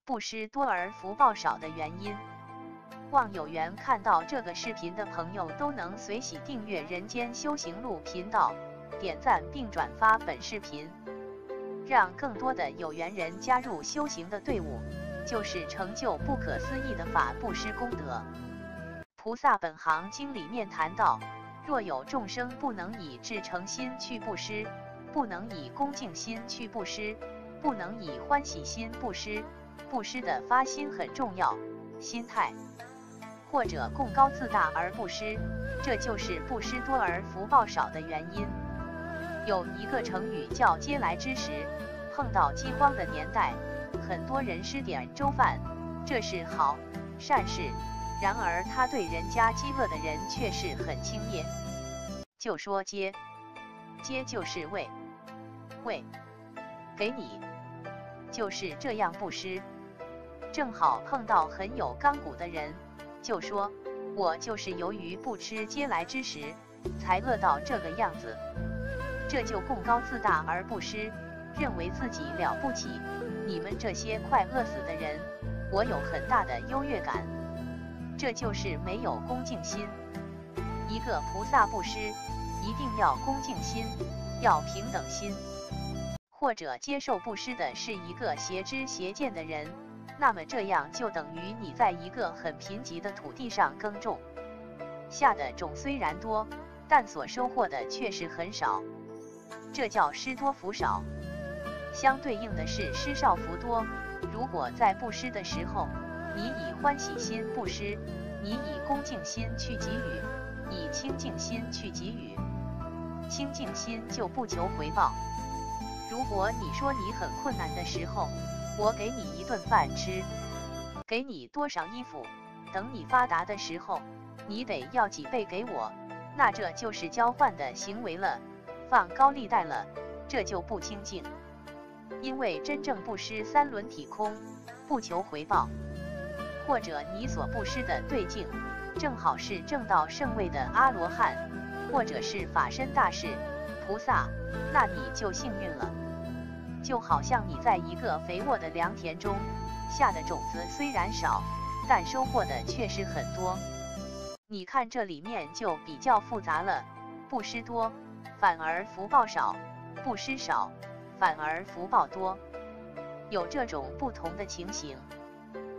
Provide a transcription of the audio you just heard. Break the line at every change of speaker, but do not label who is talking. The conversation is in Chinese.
布施多而福报少的原因。望有缘看到这个视频的朋友都能随喜订阅人间修行路频道，点赞并转发本视频，让更多的有缘人加入修行的队伍，就是成就不可思议的法布施功德。菩萨本行经里面谈到，若有众生不能以至诚心去布施，不能以恭敬心去布施，不能以欢喜心布施，布施的发心很重要，心态或者贡高自大而布施，这就是布施多而福报少的原因。有一个成语叫嗟来之食，碰到饥荒的年代，很多人施点粥饭，这是好善事，然而他对人家饥饿的人却是很轻蔑。就说嗟就是喂，给你，就是这样布施。正好碰到很有刚骨的人，就说我就是由于不吃嗟来之食，才饿到这个样子。这就贡高自大而布施，认为自己了不起，你们这些快饿死的人，我有很大的优越感。这就是没有恭敬心。一个菩萨布施，一定要恭敬心，要平等心。或者接受布施的是一个邪知邪见的人，那么这样就等于你在一个很贫瘠的土地上耕种，下的种虽然多，但所收获的却是很少，这叫施多福少。相对应的是施少福多。如果在布施的时候，你以欢喜心布施，你以恭敬心去给予，以清净心去给予，清净心就不求回报。如果你说你很困难的时候，我给你一顿饭吃，给你多少衣服，等你发达的时候，你得要几倍给我，那这就是交换的行为了，放高利贷了，这就不清净。因为真正布施三轮体空，不求回报。或者你所布施的对境，正好是证到圣位的阿罗汉，或者是法身大士、菩萨，那你就幸运了。就好像你在一个肥沃的良田中，下的种子虽然少，但收获的却是很多。你看这里面就比较复杂了，布施多，反而福报少；布施少，反而福报多。有这种不同的情形。